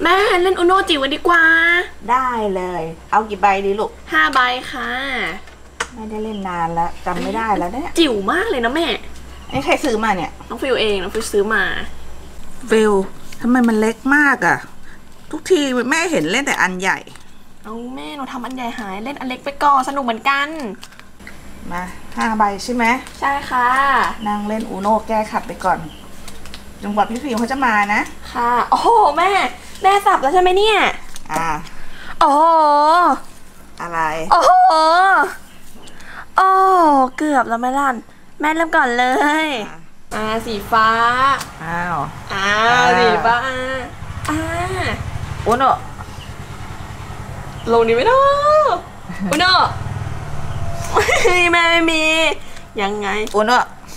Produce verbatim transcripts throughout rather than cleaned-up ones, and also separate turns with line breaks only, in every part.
แม่เล่นอุโนจิ๋วกันดีกว่า
ได้เลยเอากี่ใบดีลูก
ห้าใบค่ะ
ไม่ได้เล่นนานแล้วจำไม่ได้แล้วเนี่ย
จิ๋วมากเลยนะแม่
ไอ้ใครซื้อมาเนี่ย
น้องฟิวเองน้องฟิวซื้อมา
ฟิวทำไมมันเล็กมากอ่ะทุกทีแม่เห็นเล่นแต่อันใหญ่
เอาแม่หนูทำอันใหญ่หายเล่นอันเล็กไปก่อนสนุกเหมือนกัน
มาห้าใบใช่ไหม
ใช่ค่ะ
นั่งเล่นอูโน่แก้ขัดไปก่อนจนกว่าพี่ฟิวเขาจะมานะ
ค่ะโอ้โหแม่แม่สับแล้วใช่ไหมเนี่ย
อ่า
โอ้โห
อะไร
โอ้โหโอ้เกือบแล้วแม่ลั่นแม่เริ่มก่อนเลยอ่าสีฟ้า
อ้าว
อ้าวสีฟ้าอ่า
อูโน่
ลงดีไหมเนาะอูโน่แม่ไม่มียังไง
อูโน่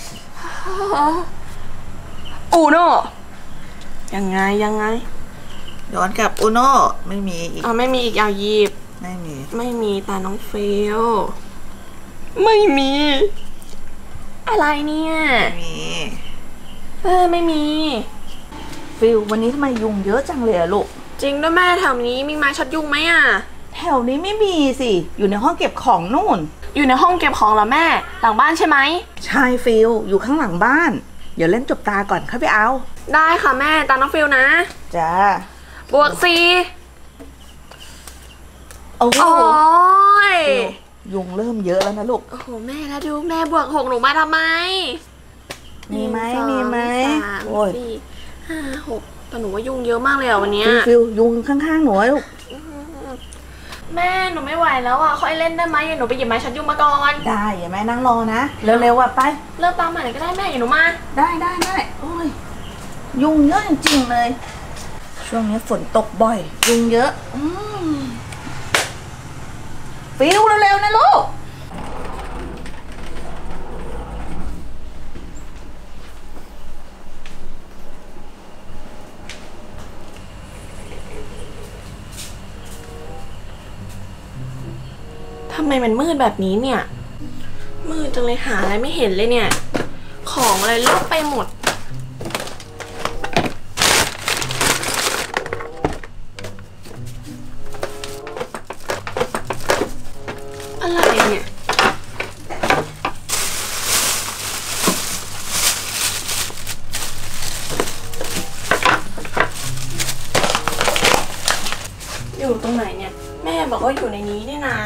อูโน่ยังไงยังไง
ย้อนกลับอูโน่ไม่มีอีก
อ๋อไม่มีอีกเอาหยิบ
ไม่มี
ไม่มีตาน้องเฟลไม่มีอะไรเนี่ย
ไม่มี
เออไม่มี
ฟิลวันนี้ทำไมยุงเยอะจังเลยอะลูก
จริงด้วยแม่แถวนี้มีไม้ช็อตยุงไหมอะ
แถวนี้ไม่มีสิอยู่ในห้องเก็บของนู่น
อยู่ในห้องเก็บของเหรอแม่หลังบ้านใช่ไหม
ใช่ฟิลอยู่ข้างหลังบ้านเดี๋ยวเล่นจบตาก่อนเข้าไปเอา
ได้ค่ะแม่ตาน้องฟิลนะ
จ้า
บวกสี่
โอ้โหยุงเริ่มเยอะแล้วนะลูก
โอ้โหแม่แล้วดูแม่บวกหกหนูมาทำไม
มีไหมมีไหม
โอ้ยสี่ห้าหกแต่หนูว่ายุงเยอะมากเลยอ่ะวันนี้
ฟิลยุงข้างๆหนูลูก
แม่หนูไม่ไหวแล้วอ่ะค่อยเล่นได้ไหมหนูไปหยิบไม้ชัดยุงมาก่อน
ได้อย่าแม่นั่งรอนะเร็วๆอ่ะไป
เริ่มตามใหม่ก็ได้แม่อย่าหนูมา
ได้ได้ได้โอ้ยยุงเยอะจริงๆเลยช่วงนี้ฝนตกบ่อยยุงเยอะอืมฟิลเร็วๆนะลูก
ทำไมมันมืดแบบนี้เนี่ยมืดจังเลยหาอะไรไม่เห็นเลยเนี่ยของอะไรเลอะไปหมดอะไรเนี่ยอยู่ตรงไหนเนี่ยแม่บอกว่าอยู่ในนี้นี่นา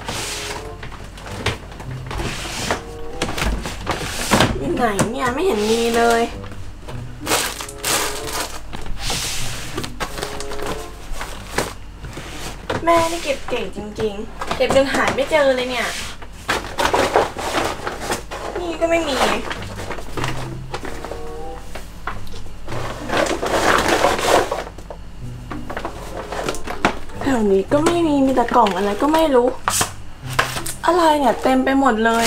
อยู่ไหนเนี่ยไม่เห็นมีเลยแม่นี่เก็บเก่งจริงๆเก็บจนหายไม่เจอเลยเนี่ยนี่ก็ไม่มีแถวนี้ก็ไม่มีมีแต่กล่องอะไรก็ไม่รู้อะไรเนี่ยเต็มไปหมดเลย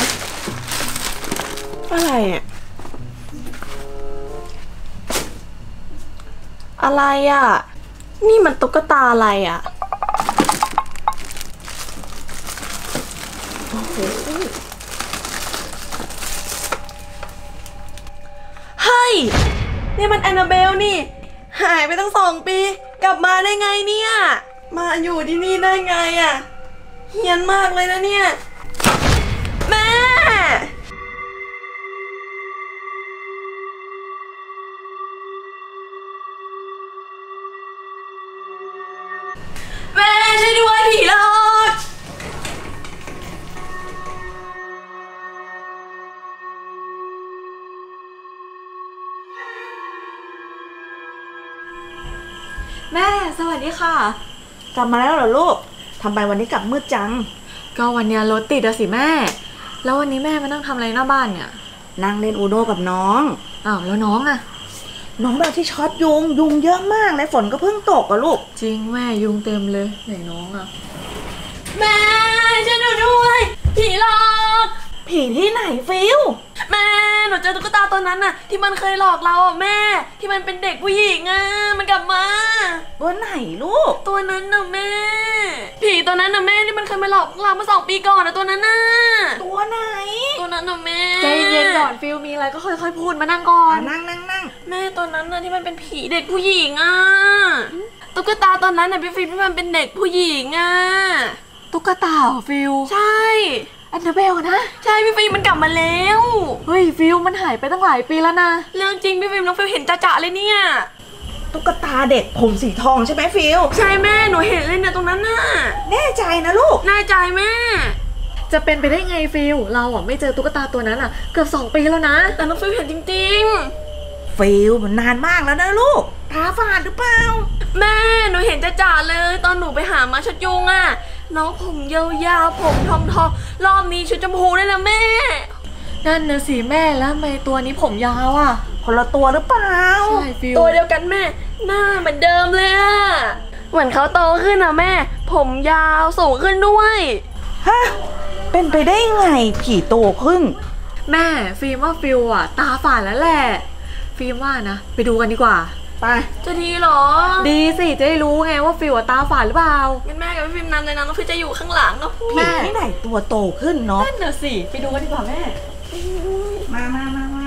อะไรอ่ะอะไรอ่ะนี่มันตุ๊กตาอะไรอ่ะโอ้โหเฮ้ยนี่มันแอนนาเบลนี่หายไปตั้งสองปีกลับมาได้ไงเนี่ยมาอยู่ที่นี่ได้ไงอ่ะเฮี้ยนมากเลยนะเนี่ยแม่แม่ช่วยด้วยผีหลอกแม่สวัสดีค่ะ
กลับมาแล้วเหรอลูกทำไมวันนี้กลับมืดจัง
ก็วันนี้รถติดอะสิแม่แล้ววันนี้แม่มานั่งทำอะไรหน้าบ้านเนี่ย
นั่งเล่นอูโน่กับน้อง
อ้าวแล้วน้องอะ
น้องแบบที่ช็อตยุงยุงเยอะมากเลยฝนก็เพิ่งตกอะลูก
จริงแม่ยุงเต็มเลยไหนน้องอะแม่ช่วยหนูด้วยผีหลอก
ผีที่ไหนฟิล
แม่หนูเจอตุ๊กตาตัวนั้นน่ะที่มันเคยหลอกเราอ่ะแม่ที่มันเป็นเด็กผู้หญิงอ่ะมันกลับมา
ตัวไหนลูก
ตัวนั้นน่ะแม่ผีตัวนั้นน่ะแม่ที่มันเคยมาหลอกเราเมื่อสองปีก่อนนะตัวนั้นน่ะ
ตัวไหน
ตัวนั้นน่ะแม่
ใจเย็นก่อนฟิลมีอะไรก็ค่อยๆพูดมานั่งก่อน
นั่งนั่งนั่ง
แม่ตัวนั้นน่ะที่มันเป็นผีเด็กผู้หญิงอ่ะตุ๊กตาตัวนั้นน่ะพี่ฟิลที่มันเป็นเด็กผู้หญิงอ่ะ
ตุ๊กตาเหรอฟิล
ใช่
แอนนาเบลนะ
ใช่พี่ฟิล์มมันกลับมาแล้ว
เฮ้ยฟิลมันหายไปตั้งหลายปีแล้วนะ
เรื่องจริงพี่ฟิล์มน้องฟิลเห็นจ่าๆเลยเนี่ย
ตุ๊กตาเด็กผมสีทองใช่ไหมฟิล
ใช่แม่หนูเห็นเลยเนี่ยตรงนั้นน่ะ
แน่ใจนะลูก
แน่ใจแม่
จะเป็นไปได้ไงฟิลเราอ่ะไม่เจอตุ๊กตาตัวนั้นอ่ะเกือบสองปีแล้วนะ
แต่น้องฟิลเห็นจริง
ๆฟิลมันนานมากแล้วนะลูกตาฝาดหรือเปล่า
แม่หนูเห็นจ่าๆเลยตอนหนูไปหามาชุดยุงอ่ะน้องผมยาวๆผมทองทองรอบนี้ชุดชมพูได้แล้วแม่
นั่นนะสิแม่แล้วทำไมตัวนี้ผมยาวอ่ะ
คนละตัวหรือเปล่า
ใช่ฟิล
ตัวเดียวกันแม่หน้าเหมือนเดิมเลยอ่ะเหมือนเขาโตขึ้นอ่ะแม่ผมยาวสูงขึ้นด้วย
ฮะเป็นไปได้ไงผีโตขึ้น
แม่ฟิล์มว่าฟิลอ่ะตาฝาดแล้วแหละฟิล์มว่านะไปดูกันดีกว่า
ไป
จะดีหรอ
ดีสิจะได้รู้ไงว่าฟิลตาฝาดหรือเปล่า
งั้นแม่กับพี่ฟิล์มนำเลยนะน้องฟิลจะอยู่ข้างหลังนะ
พี่ที่ไหนตัวโตขึ้นเนาะ
นั่นน่ะสิไปดูกันดีกว่าแม่
มามามามา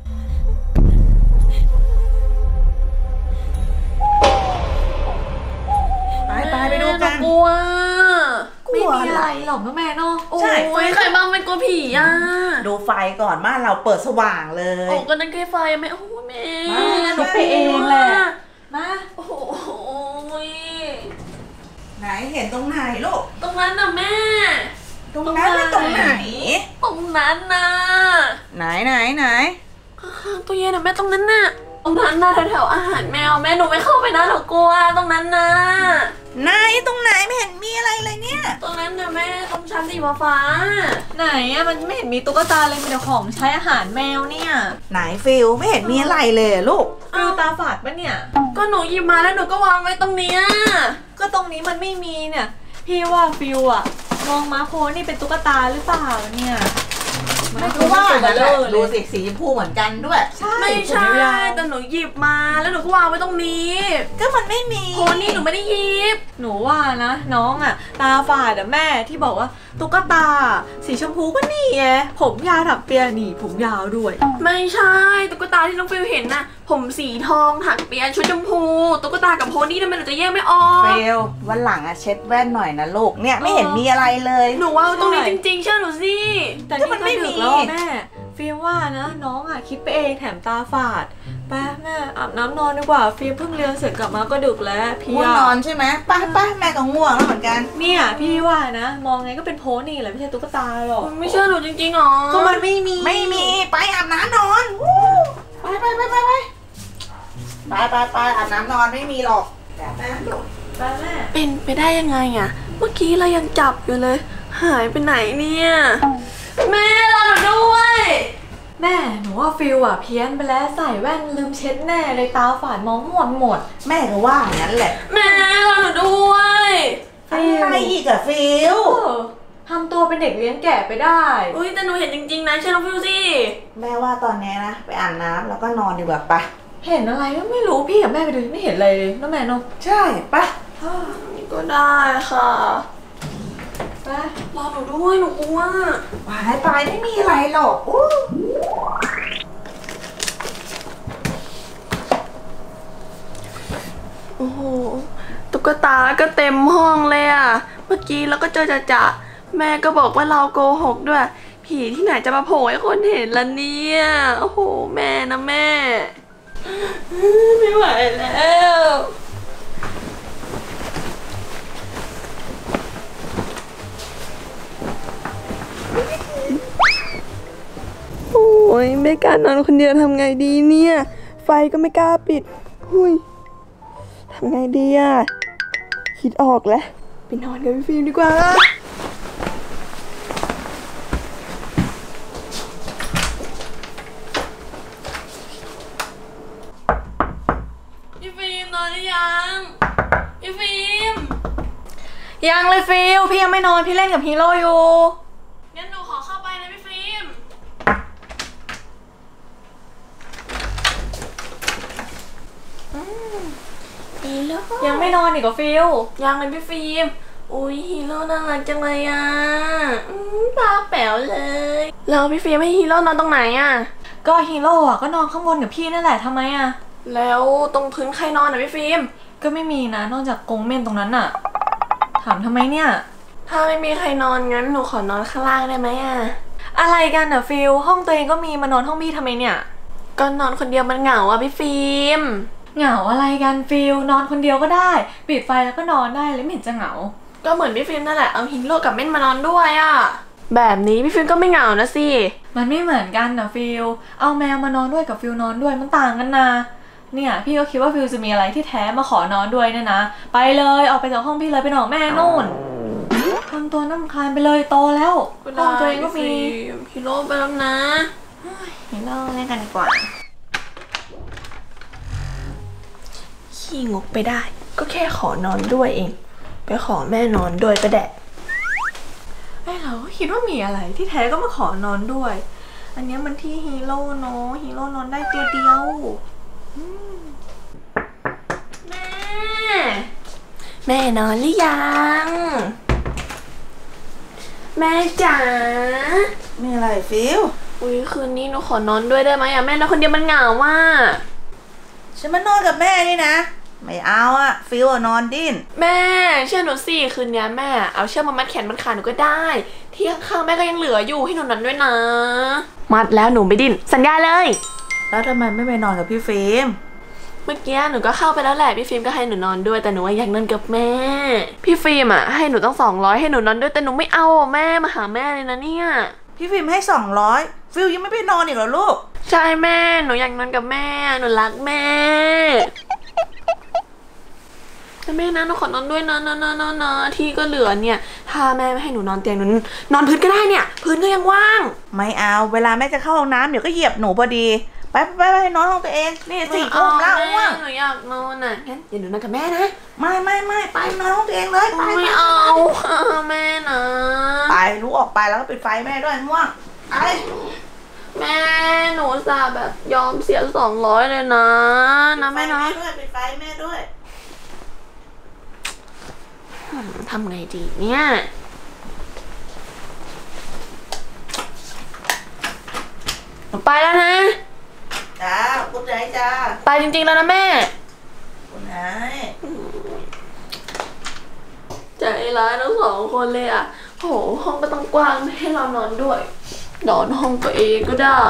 ไปไปไปดูกัน
กลัว
ไม่มีอะไรหรอกนะแม่เนาะ
ใช่ใครบ้างเป็นกลัวผีอ่ะ
ดูไฟก่อนบ้านเราเปิดสว่างเลย
โอ้ก็นั่นแค่ไฟไม่โอ้แม่
หนูไปเองแหละ
มาโอ้ย
ไหนเห็นตรงไหนลูก
ตรงนั้นน่ะแม่
ตรงนั้นไม่ตรงไหน
ตรงนั้นน่ะ
ไหนไหนไหน
ตัวเย็นน่ะแม่ตรงนั้นน่ะตรงนั้นน่ะแถวๆอาหารแมวแม่หนูไม่เข้าไปนะหนูกลัวตรงนั้นน่ะ
ไหนตรงไหนไม่เห็นมีอะไรเลยเนี่ย
ตรงนั้นน่ะแม่ตรงชั้นสีฟ้า
ไหนอะมันไม่เห็นมีตุ๊กตาเลยมีแต่ของใช้อาหารแมวเนี่ย
ไหนฟิลไม่เห็นมีอะไรเลยลูก
ฟิลตาฝาดปะเนี่ย
ก็หนูหยิบมาแล้วหนูก็วางไว้ตรงนี้
ก็ตรงนี้มันไม่มีเนี่ยพี่ว่าฟิลอะมองมาโคนี่เป็นตุ๊กตาหรือเปล่าเนี่ย
ไม่รู้ว่าดูสีสีชมพูเหมือนกันด้วย
ใช่ไม่ใช่แต่หนูหยิบมาแล้วหนูก็วางไว้ตรงนี้
ก็มันไม่มี
โคนี่หนูไม่ได้หยิบ
หนูว่านะน้องอ่ะตาฝาดอะแม่ที่บอกว่าตุ๊กตาสีชมพูก็นี่ไงผมยาวถักเปียนี่ผมยาวด้วย
ไม่ใช่ตุ๊กตาที่น้องฟิลเห็นน่ะผมสีทองถักเปียชุดชมพูตุ๊กตากับโพนี่ทำไมหนูจะแยกไม่ออก
ฟิลวันหลังอะเช็ดแว่นหน่อยนะลูกเนี่ยไม่เห็นมีอะไรเลย
หนูว่าตรงนี้จริงๆเชื่อหนูสิ
แต่นี่มันไม่มีแล้วแม่ฟิล์มว่านะน้องอ่ะคิดไปเองแถมตาฝาดไปแม่อาบน้ำนอนดีกว่าฟิล์มเพิ่งเรียนเสร็จกลับมาก็ดึกแล้วพี่
ง่วงนอนใช่ไหมไปไปแม่ก็ง่วงแล้วเหมือนกัน
เนี่ยพี่ว่านะมองไงก็เป็นโพนี่แหละไม่ใช่ตุ๊กตาหรอก
ไม่เชื่อหนูจริงๆหรอ
ก็มันไม่มี
ไม่มีไปอาบน้ำนอนไปไปไปไปไปไปไปไปอาบน้ำนอนไม่มีหรอกแบบนั้น
ไปแม่
เป็นไปได้ยังไงอ่ะเมื่อกี้เรายังจับอยู่เลยหายไปไหนเนี่ยแม่รอหนูด้วย
แม่หนูว่าฟิลอะเพี้ยนไปแล้วใส่แว่นลืมเช็ดแน่เลยตาฝาดมองหมดหมด
แม่ก็ว่าอย่างนั้นแหละ
แม่รอหนูด้วย
อะไรอีกอะฟิล
ทำตัวเป็นเด็กเลี้ยงแก่ไปได้
อุ้ยแต่หนูเห็นจริงๆนะใช่น้องฟิลสิ
แม่ว่าตอนนี้นะไปอาบน้ำแล้วก็นอนดีกว่าปะ
เห็นอะไรก็ไม่รู้พี่กับแม่ไปดูไม่เห็นอะไรเลยน้องแม่น้อง
ใช่ปะ
ก็ได้ค่ะไปรอหนูด้วยหนูกลัว
ไปไปไม่มีอะไรหรอก
โอ้โหตุ๊กตาก็เต็มห้องเลยอ่ะเมื่อกี้เราก็เจอจะจะแม่ก็บอกว่าเราโกหกด้วยผีที่ไหนจะมาโผล่ให้คนเห็นล่ะเนี่ยโอ้โหแม่นะแม่ไม่ไหวแล้วโอ้ยไม่กล้านอนคนเดียวทำไงดีเนี่ยไฟก็ไม่กล้าปิดหุยทำไงดีอ่ะคิดออกแล้วไปนอนกับพี่ฟิล์มดีกว่าพี่ฟิล์มนอนหรือยังพี่ฟิล์ม
ยังเลยฟิลพี่ยังไม่นอนพี่เล่นกับฮีโร่อยู่
งั้นหนูขอเข้าไปนะพี่ฟิล์มฮีโร่
ยังไม่นอนอีกเหรอฟิล
ยังเลยพี่ฟิล์มอุ้ยฮีโร่น่ารักจังเลยอ่ะอืมตาแป๋วเลยแล้วพี่ฟิล์มให้ฮีโร่นอนตรงไหนอ่ะ
ก็ฮีโร่อะก็นอนข้างบนกับพี่นั่นแหละทำไมอะ
แล้วตรงพื้นใครนอนอ่ะพี่ฟิล์ม
ก็ไม่มีนะนอกจากกรงเม่นตรงนั้นอะถามทำไมเนี่ย
ถ้าไม่มีใครนอนงั้นหนูขอนอนข้างล่างได้ไหมอ่ะ
อะไรกันอะฟิลห้องตัวเองก็มีมานอนห้องพี่ทำไมเนี่ย
ก็นอนคนเดียวมันเหงาอ่ะพี่ฟิล์ม
เหงาอะไรกันฟิลนอนคนเดียวก็ได้ปิดไฟแล้วก็นอนได้เลยไม่เห็นจะเหงา
ก็เหมือนพี่ฟิล์มนั่นแหละเอาฮีโร่กับเม่นมานอนด้วยอ่ะแบบนี้พี่ฟิล์มก็ไม่เหงานะสิ
มันไม่เหมือนกันนะฟิลเอาแมวมานอนด้วยกับฟิลนอนด้วยมันต่างกันนะเนี่ยพี่ก็คิดว่าฟิลจะมีอะไรที่แท้มาขอนอนด้วยเนี่ยนะไปเลยออกไปจากห้องพี่เลยไปนอนแม่นู่นทำตัวน้ำคลานไปเลยโตแล้วห้องตัวเองก็มี
ฮีโร่ไปแล้วนะ
เห็นเราเล่นกันดีกว่า
ขี้งกไปได้ ก็แค่ขอนอนด้วยเอง ไปขอแม่นอนด้วยก็ได้
ไอ้เราก็คิดว่ามีอะไรที่แท้ก็มาขอนอนด้วย อันนี้มันที่ฮีโร่เนาะฮีโร่นอนได้ตัวเดียว
แม่ แม่นอนหรือยัง แม่จ๋า
มีอะไรฟิล
อุ้ยคืนนี้หนูขอนอนด้วยได้ไหมอะแม่นอนคนเดียวมันเหงาว่ะ
ฉันมานอนกับแม่นี่นะไม่เอาอะฟิลอะนอนดิ้น
แม่เชื่อหนูสิคืนนี้แม่เอาเชือกมามัดแขนมัดขาหนูก็ได้ที่ข้างๆแม่ก็ยังเหลืออยู่ให้หนูนอนด้วยนะ มัดแล้วหนูไม่ดิ้นสัญญาเลย
แล้วทำไมไม่ไปนอนกับพี่ฟิล์ม
เมื่อกี้หนูก็เข้าไปแล้วแหละพี่ฟิล์มก็ให้หนูนอนด้วยแต่หนูอยากนอนกับแม่พี่ฟิล์มอ่ะให้หนูต้องสองร้อยให้หนูนอนด้วยแต่หนูไม่เอาแม่มาหาแม่เลยนะเนี่ย
พี่ฟิล์มให้สองร้อยฟิลยังไม่ไปนอนอีกเหรอลูก
ใช่แม่หนูอยากนอนกับแม่หนูรักแม่แต่แม่นะหนูขอนอนด้วยนะนะนะนะนะที่ก็เหลือเนี่ยถ้าแม่ไม่ให้หนูนอนเตียงหนูนอนพื้นก็ได้เนี่ยพื้นก็ยังว่าง
ไม่เอาเวลาแม่จะเข้าห้องน้ำเดี๋ยวก็เหยียบหนูพอดีไปไปไปนอนห้องตัวเองนี่สี่ทุ่มแล้วว่ะ
หนูอยากนอนอ่ะงั้นอย่าหนูนอนกับแม่นะ
ไม่ไม่ไม่ไปนอนห้องตัวเองเลยไป
ไม่
ไป
เอาแม่นะ
ไปลุกออกไปแล้วก็ปิดไฟแม่ด้วยง่วงไป
แม่หนูสาแบบยอมเสียสองร้อยเลยนะนะแม่นะ
ด้วยปิดไฟแม่ด้วย
ทำไงดีเนี่ยหนูไปแล้วนะ
จ้าคุณนายจ้า
ไปจริงๆแล้วนะแม่
คุณนาย
ใจร้ายทั้งสองคนเลยอ่ะโหห้องก็ต้องกว้างให้เรานอนด้วยนอนห้องตัวเองก็ได้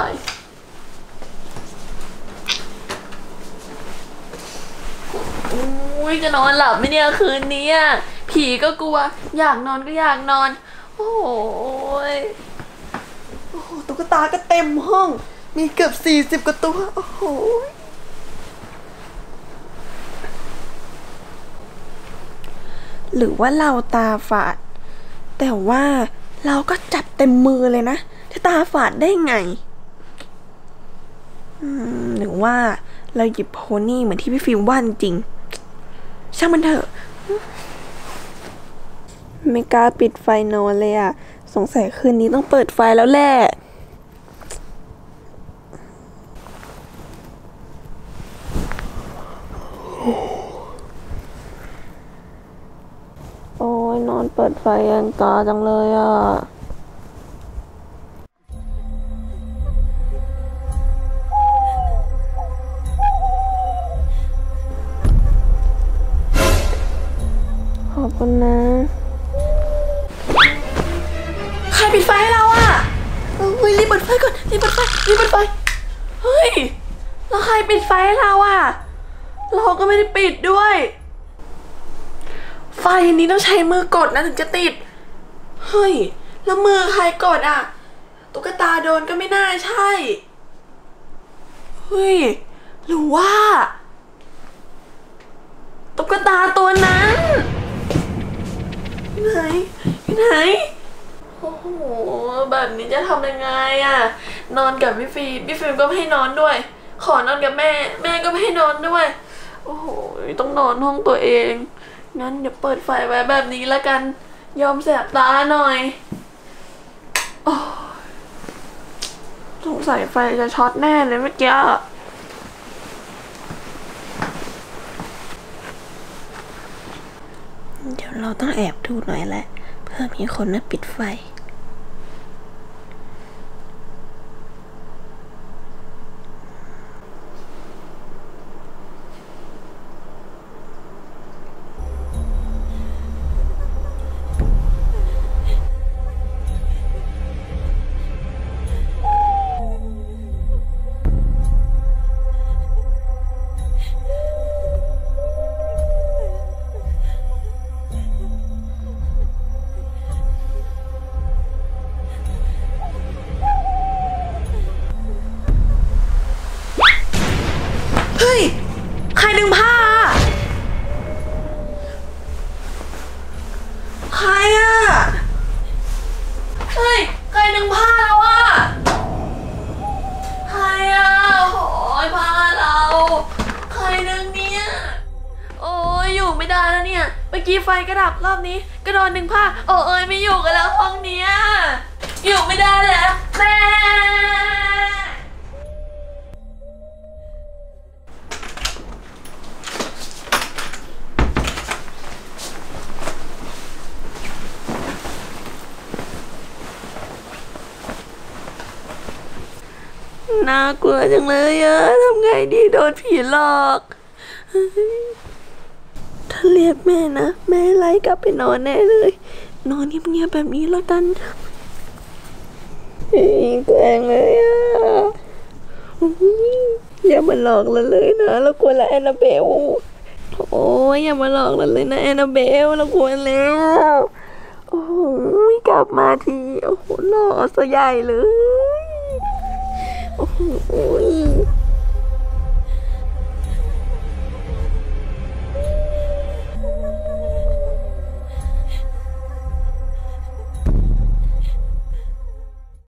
อุ้ยจะนอนหลับไหมเนี่ยคืนนี้อ่ะผีก็กลัวอยากนอนก็อยากนอนโอ้ยโอ้โหตุ๊กตาก็เต็มห้องมีเกือบสี่สิบกว่าตัวโอ้โหหรือว่าเราตาฝาดแต่ว่าเราก็จับเต็มมือเลยนะจะตาฝาดได้ไงอืมหรือว่าเราหยิบโพนี่เหมือนที่พี่ฟิล์มว่าจริงช่างมันเถอะไม่กล้าปิดไฟนอนเลยอ่ะสงสัยคืนนี้ต้องเปิดไฟแล้วแหละโอ้ยนอนเปิดไฟยันกาจังเลยอ่ะขอบคุณนะใครปิดไฟให้เราอ่ะเฮ้ยรีบเปิดไฟก่อนรีบเปิดไฟรีบเปิดไฟเฮ้ยแล้วใครปิดไฟให้เราอ่ะเราก็ไม่ได้ปิดด้วยไฟนี้ต้องใช้มือกดนะถึงจะติดเฮ้ยแล้วมือใครกดอ่ะตุ๊กตาโดนก็ไม่น่าใช่เฮ้ยหรือว่าตุ๊กตาตัวนั้นไหนไหนโอ้โหแบบนี้จะทำยังไงอ่ะนอนกับพี่ฟิล์มพี่ฟิล์มก็ไม่ให้นอนด้วยขอนอนกับแม่แม่ก็ไม่ให้นอนด้วยโอ้โหต้องนอนห้องตัวเองงั้นเดี๋ยวเปิดไฟไว้แบบนี้แล้วกันยอมแสบตาหน่อยโอ้สงสัยไฟจะช็อตแน่เลยเมื่อกี้เราต้องแอบดูหน่อยแหละเพื่อมีคนมาปิดไฟเฮ้ยใครดึงผ้าใครอะเฮ้ยใครดึงผ้าแล้วอะใครอะโอ้ยผ้าเราใครดึงเนี่ยโอ้ยอยู่ไม่ได้แล้วเนี่ยเมื่อกี้ไฟกระดับรอบนี้ก็โดนดึงผ้าโอ้ยไม่อยู่กันแล้วห้องเนี้ยอยู่ไม่ได้แล้วแม่น่ากลัวจังเลยอะทำไงดีโดนผีหลอกถ้าเรียกแม่นะแม่ไล่กลับไปนอนแน่เลยนอนเงียบๆแบบนี้แล้วกันแกล้งเลยอะอย่ามาหลอกเราเลยนะเรากลัวละแอนนาเบลโอ้ยอย่ามาหลอกเราเลยนะแอนนาเบลเรากลัวแล้วโอ้ยกลับมาทีโอ้โหหล่อซะใหญ่เลย